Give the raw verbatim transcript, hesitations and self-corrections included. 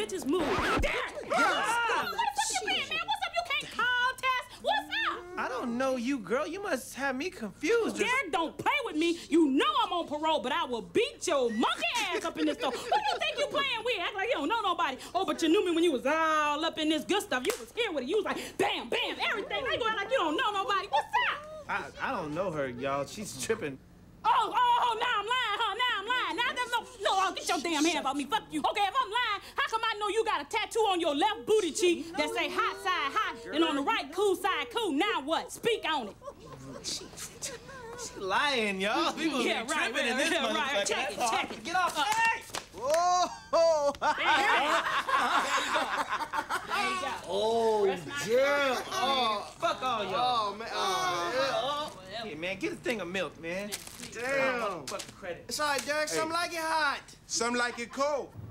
bitches move. There! What the fuck you playing, man? What's up? You can't call Tess. What's up? I don't know you, girl. You must have me confused. Derek, don't play with me. You know I'm on parole, but I will beat your monkey ass up in this store. Who you think you playing with? Act like you don't know nobody. Oh, but you knew me when you was all up in this good stuff. You was here with it. You was like, bam, bam, everything. They go out like you don't know nobody. What's up? I, I don't know her, y'all. She's tripping. Oh, oh, oh, now I'm lying, huh? Now I'm lying. Now there's no, no, oh, get your damn hand about me. Fuck you. Okay, if I'm lying, how come I know you got a tattoo on your left booty cheek that say hot side hot and on the right cool side cool? Now what? Speak on it. She lying, y'all. People yeah, be right, tripping right, in this right, motherfucker. right. Check it, check it. Get off. Uh, Hey! Whoa! Oh, damn! Oh, fuck all y'all. Oh man! Oh, yeah. Hey, man, get a thing of milk, man. Damn! Fucking credit. It's all right, Derek. Some Hey. like it hot. Some like it cold.